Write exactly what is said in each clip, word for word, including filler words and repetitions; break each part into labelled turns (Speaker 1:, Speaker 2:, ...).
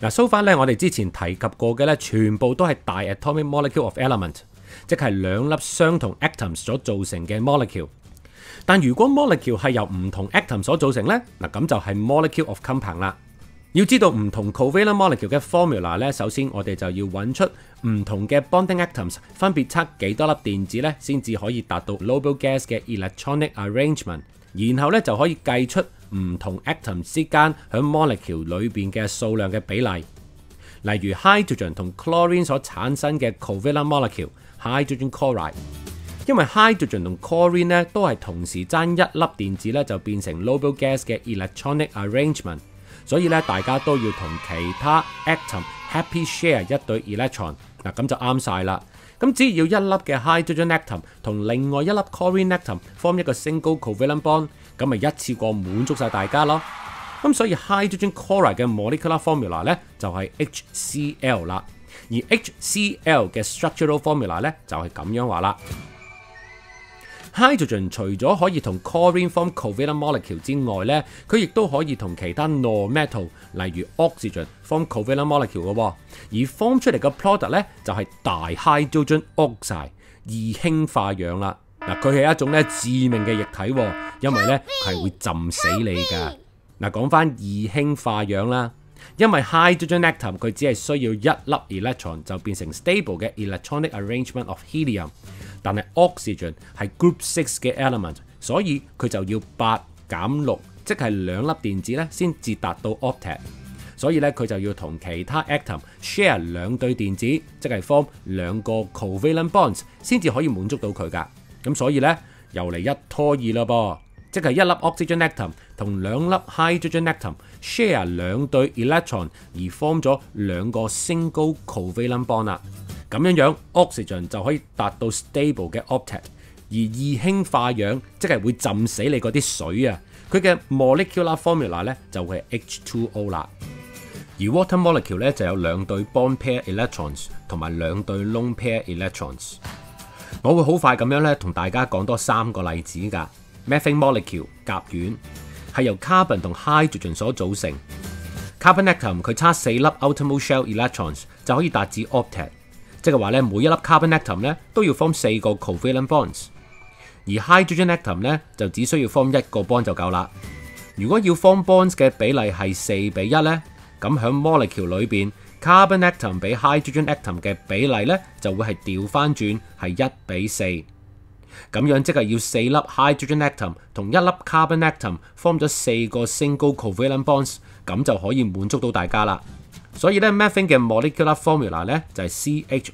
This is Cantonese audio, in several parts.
Speaker 1: 嗱，so far咧，我哋之前提及過嘅咧，全部都係大 atomic molecule of element， 即係兩粒相同 atom 所造成嘅 molecule。但如果 molecule 係由唔同 atom 所造成咧，嗱咁就係 molecule of compound 啦。要知道唔同 covalent molecule 嘅 formula 咧，首先我哋就要揾出唔同嘅 bonding atoms 分別測幾多粒電子咧，先至可以達到 noble gas 嘅 electronic arrangement， 然後咧就可以計出唔同 atom 之間喺 molecule 裏邊嘅數量嘅比例。例如 hydrogen 同 chlorine 所產生嘅 covalent molecule hydrogen chloride， 因為 hydrogen 同 chlorine 咧都係同時爭一粒電子咧就變成 noble gas 嘅 electronic arrangement。所以咧，大家都要同其他 atom happy share 一對 electron， 嗱咁就啱晒啦。咁只要一粒嘅 hydrogen atom 同另外一粒 chlorine atom form 一個 single covalent bond， 咁咪一次過滿足晒大家咯。咁所以 hydrogen chloride 嘅 molecular formula 咧就係 H C l 啦，而 H C l 嘅 structural formula 咧就係咁樣話啦。Hydrogen 除咗可以同 chlorine form covalent molecule 之外咧，佢亦都可以同其他 non-metal 例如 oxygen form covalent molecule 嘅，而 form 出嚟嘅 product 咧就係大 hydrogen oxide 二氫化氧啦。嗱，佢係一種咧致命嘅液體，因為咧佢係會浸死你㗎。嗱，講翻二氫化氧啦，因為 hydrogen atom 佢只係需要一粒 electron 就變成 stable 嘅 electronic arrangement of helium。但係 oxygen 係 group six 嘅 element， 所以佢就要八減六，即係兩粒電子咧先至達到 octet。所以咧佢就要同其他 atom share 兩對電子，即係 form 兩個 covalent bonds 先至可以滿足到佢㗎。咁所以咧又嚟一拖二啦噃，即係一粒 oxygen atom 同兩粒 hydrogen atom share 兩對 electron 而 form 咗兩個 single covalent bond 啦。咁樣樣 oxygen 就可以達到 stable 嘅 octet， 而二氫化氧即係會浸死你嗰啲水啊，佢嘅 molecular formula 咧就會係 H two O 啦。而 water molecule 咧就有兩對 bond pair electrons 同埋兩對 lone pair electrons。我會好快咁樣咧同大家講多三個例子㗎。methane molecule 甲烷係由 carbon 同 hydrogen 所組成 ，carbon atom 佢差四粒 outermost shell electrons 就可以達至 octet。即係話咧，每一粒 carbon atom 咧都要 form 四個 covalent bonds， 而 hydrogen atom 咧就只需要 form 一個 bond 就夠啦。如果要 form bonds 嘅比例係四比一咧，咁喺 molecule 裏邊 carbon atom 比 hydrogen atom 嘅比例咧就會係調翻轉係一比四。咁樣即係要四粒 hydrogen atom 同一粒 carbon atom form 咗四個 single covalent bonds， 咁就可以滿足到大家啦。所以咧 methane 嘅 molecular formula 咧就係 C H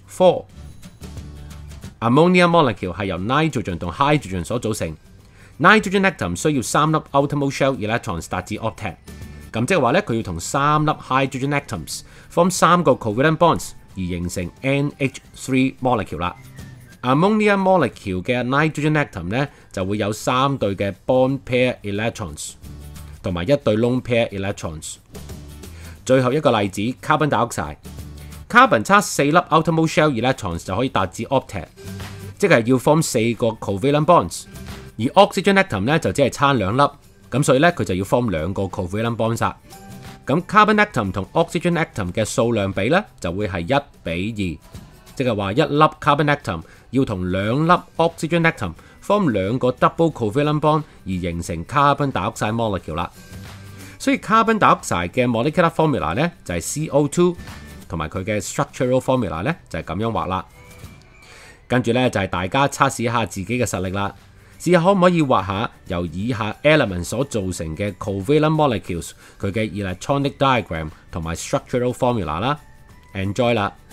Speaker 1: four。ammonia molecule 係由 nitrogen 同 hydrogen 所組成 ，nitrogen atom 需要三粒 outermost shell electrons 達至 octet。咁即係話咧，佢要同三粒 hydrogen atoms form 三個 covalent bonds 而形成 N H three molecule 啦。ammonia molecule 嘅 nitrogen atom 咧就會有三對嘅 bond pair electrons 同埋一對 lone pair electrons。最後一個例子 carbon dioxide，carbon 差四粒 outermost shell electrons 就可以達至 octet， 即係要 form 四個 covalent bonds， 而 oxygen atom 咧就只係差兩粒，咁所以咧佢就要 form 兩個 covalent bonds 啦。咁 carbon atom 同 oxygen atom 嘅數量比咧就會係一比二，即係話一粒 carbon atom 要同兩粒 oxygen atom form 兩個 double covalent bond 而形成 carbon dioxide molecule 啦。所以 carbon dioxide 嘅 molecular formula 咧就係 C O two， 同埋佢嘅 structural formula 咧就係咁樣畫啦。跟住咧就係大家測試一下自己嘅實力啦，試下可唔可以畫下由以下 element 所造成嘅 covalent molecules 佢嘅 electronic diagram 同埋 structural formula 啦。Enjoy 啦！